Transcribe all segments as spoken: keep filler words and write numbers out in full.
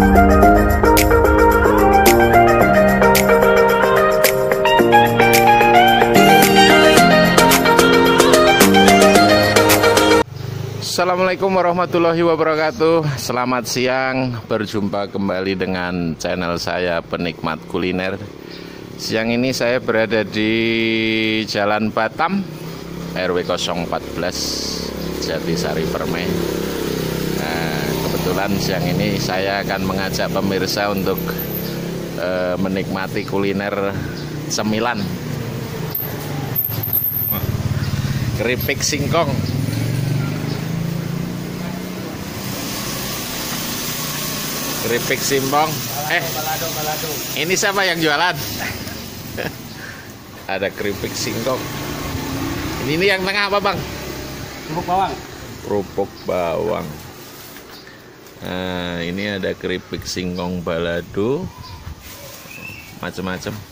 Assalamualaikum warahmatullahi wabarakatuh. Selamat siang, berjumpa kembali dengan channel saya Penikmat Kuliner. Siang ini saya berada di Jalan Batam, R W nol empat belas, Jatisari Permai. Nah, kebetulan siang ini saya akan mengajak pemirsa untuk eh, menikmati kuliner cemilan keripik singkong. Keripik simpong. Eh, balado, balado. Ini siapa yang jualan? Ada keripik singkong. Ini, ini yang tengah apa, Bang? Kerupuk bawang. Kerupuk bawang. Nah, ini ada keripik singkong balado. Macam-macam.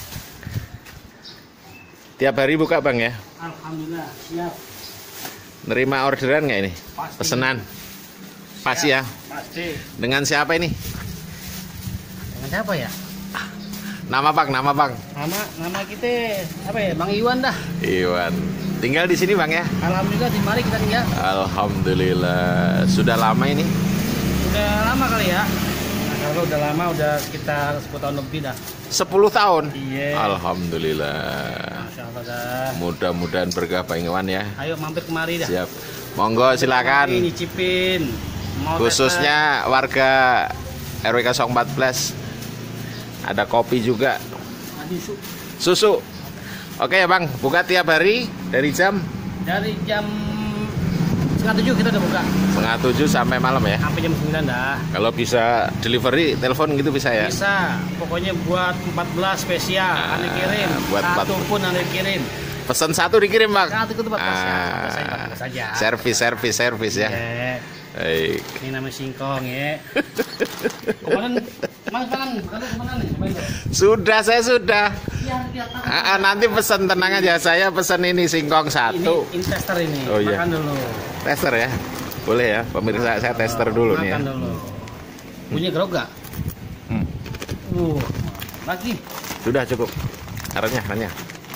Tiap hari buka, Bang, ya? Alhamdulillah, siap. Nerima orderan nggak ini? Pasti. Pesanan? Pasti ya? Pasti. Dengan siapa ini? Dengan siapa ya? Nama Bang, nama Bang. Nama nama kita apa ya? Bang Iwan dah. Iwan. Tinggal di sini, Bang, ya? Alhamdulillah, di mari kita tinggal. Alhamdulillah. Sudah lama ini? Udah lama kali ya. Nah, kalau udah lama udah sekitar sepuluh tahun lebih dah. sepuluh tahun? Iya. Alhamdulillah. Masya Allah dah. Mudah-mudahan berkah Bang Iwan ya. Ayo mampir kemari dah. Siap. Monggo silakan. Ini nyicipin. Mau Khususnya warga R W nol empat belas. Ada kopi juga. susu. Susu. Oke ya, Bang, buka tiap hari dari jam? Dari jam setengah tujuh kita udah buka. Setengah tujuh sampai malam ya? Sampai jam sembilan dah. Kalau bisa delivery, telepon gitu bisa ya? Bisa. Pokoknya buat empat belas spesial. Nah, Anda kirim. buat Satu pun Anda kirim. Pesan satu dikirim, Bang? Satu itu empat belas ya. Ah, Saya empat belas saja. servis, servis, servis ya. Yeah. Baik. Ini namanya singkong ya. Komandan, Mas Komandan, kalau komandan nih, coba itu. Sudah, saya sudah. Iya, lihat apa. Ah, ah, nanti pesan, tenang aja. Saya pesan ini singkong satu. Ini, ini tester ini. Oh, iya. Makan dulu. Tester ya? Boleh ya, pemirsa, saya tester dulu Makan nih ya. Makan dulu. Punya gerok gak? Hmm. Uh, lagi. Sudah cukup. Arahnya, arahnya.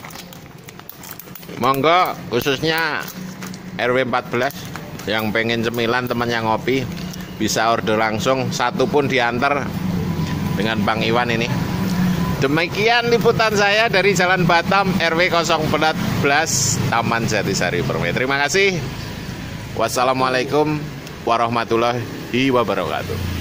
Monggo, khususnya R W empat belas yang pengen cemilan, teman yang ngopi, bisa order langsung, satu pun diantar dengan Bang Iwan ini. Demikian liputan saya dari Jalan Batam, R W nol empat belas, Taman Jatisari Permai. Terima kasih. Wassalamualaikum warahmatullahi wabarakatuh.